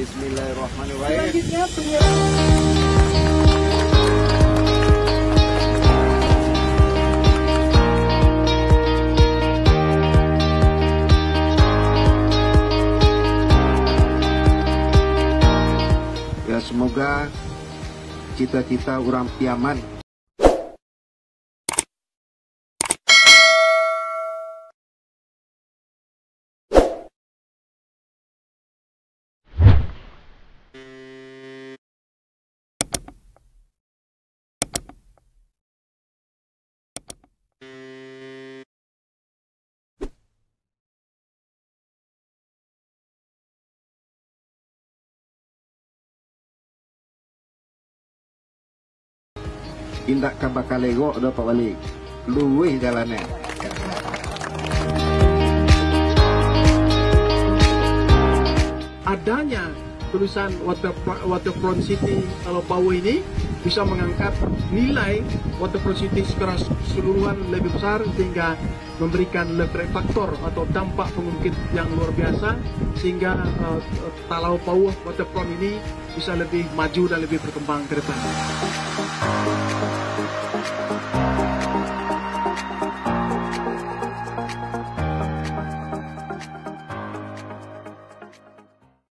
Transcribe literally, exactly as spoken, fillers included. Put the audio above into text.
Bismillahirrahmanirrahim. Selanjutnya punya Ya, semoga cita-cita orang Piaman indak kabakalego do Pak Wali luwih jalannya. Adanya tulisan water, waterfront city kalau bawah ini bisa mengangkat nilai waterfront city secara keseluruhan lebih besar, sehingga memberikan leverage faktor atau dampak pengungkit yang luar biasa, sehingga uh, Talau Pauh waterfront ini bisa lebih maju dan lebih berkembang ke depan.